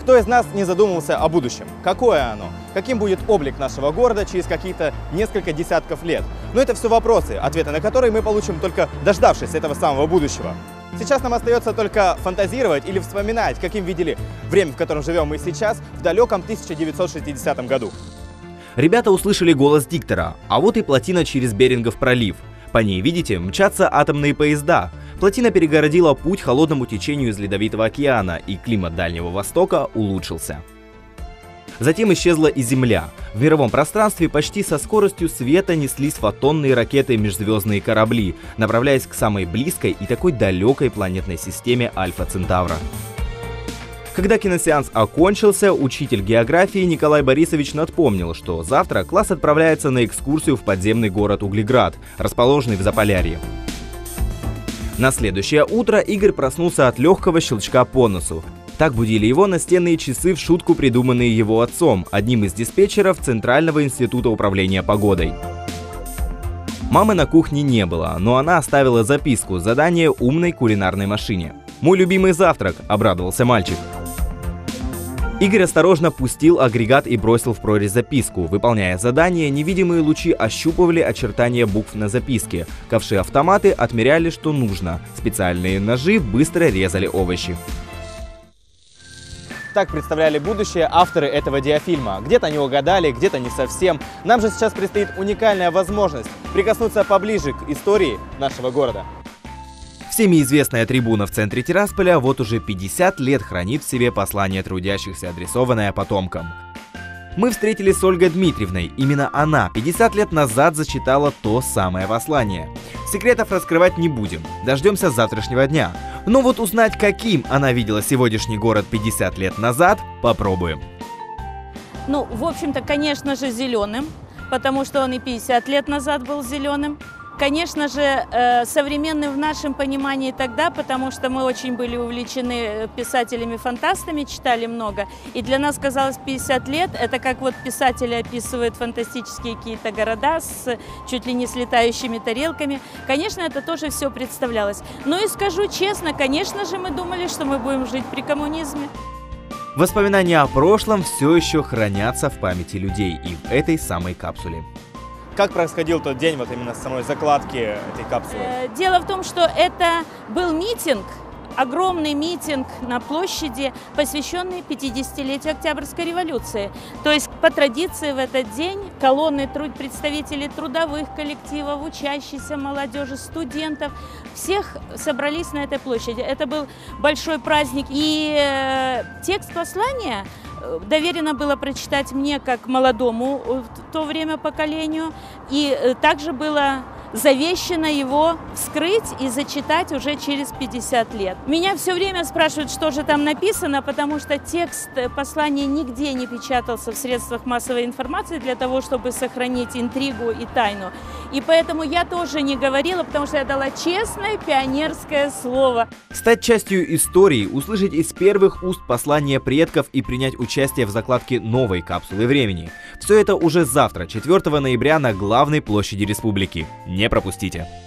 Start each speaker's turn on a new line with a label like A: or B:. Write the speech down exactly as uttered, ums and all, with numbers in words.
A: Кто из нас не задумывался о будущем? Какое оно? Каким будет облик нашего города через какие-то несколько десятков лет? Но это все вопросы, ответы на которые мы получим только дождавшись этого самого будущего. Сейчас нам остается только фантазировать или вспоминать, каким видели время, в котором живем мы сейчас, в далеком тысяча девятьсот шестидесятом году.
B: Ребята услышали голос диктора, а вот и плотина через Берингов пролив. По ней, видите, мчатся атомные поезда. Плотина перегородила путь холодному течению из Ледовитого океана, и климат Дальнего Востока улучшился. Затем исчезла и Земля. В мировом пространстве почти со скоростью света неслись фотонные ракеты и межзвездные корабли, направляясь к самой близкой и такой далекой планетной системе Альфа Центавра. Когда киносеанс окончился, учитель географии Николай Борисович напомнил, что завтра класс отправляется на экскурсию в подземный город Углеград, расположенный в Заполярье. На следующее утро Игорь проснулся от легкого щелчка по носу. Так будили его настенные часы, в шутку придуманные его отцом, одним из диспетчеров Центрального института управления погодой. Мамы на кухне не было, но она оставила записку, задание умной кулинарной машине. «Мой любимый завтрак», — обрадовался мальчик. Игорь осторожно пустил агрегат и бросил в прорезь записку. Выполняя задание, невидимые лучи ощупывали очертания букв на записке. Ковши-автоматы отмеряли, что нужно. Специальные ножи быстро резали овощи.
A: Так представляли будущее авторы этого диафильма. Где-то они угадали, где-то не совсем. Нам же сейчас предстоит уникальная возможность прикоснуться поближе к истории нашего города.
B: Всеми известная трибуна в центре Тирасполя вот уже пятьдесят лет хранит в себе послание трудящихся, адресованное потомкам. Мы встретились с Ольгой Дмитриевной. Именно она пятьдесят лет назад зачитала то самое послание. Секретов раскрывать не будем, дождемся завтрашнего дня. Но вот узнать, каким она видела сегодняшний город пятьдесят лет назад, попробуем.
C: Ну, в общем-то, конечно же, зеленым, потому что он и пятьдесят лет назад был зеленым. Конечно же, э, современным в нашем понимании тогда, потому что мы очень были увлечены писателями-фантастами, читали много. И для нас казалось, пятьдесят лет – это как вот писатели описывают фантастические какие-то города с чуть ли не с летающими тарелками. Конечно, это тоже все представлялось. Но и скажу честно, конечно же, мы думали, что мы будем жить при коммунизме.
B: Воспоминания о прошлом все еще хранятся в памяти людей и в этой самой капсуле.
A: Как происходил тот день вот именно с самой закладки этой капсулы?
C: Дело в том, что это был митинг, огромный митинг на площади, посвященный пятидесятилетию Октябрьской революции. То есть по традиции в этот день колонны труд... представителей трудовых коллективов, учащейся молодежи, студентов, всех собрались на этой площади. Это был большой праздник. И э, текст послания доверено было прочитать мне как молодому в то время поколению, и также было завещано его вскрыть и зачитать уже через пятьдесят лет. Меня все время спрашивают, что же там написано, потому что текст послания нигде не печатался в средствах массовой информации для того, чтобы сохранить интригу и тайну. И поэтому я тоже не говорила, потому что я дала честное пионерское слово.
B: Стать частью истории, услышать из первых уст послания предков и принять участие в закладке новой капсулы времени. Все это уже завтра, четвёртого ноября, на главной площади республики. Не пропустите!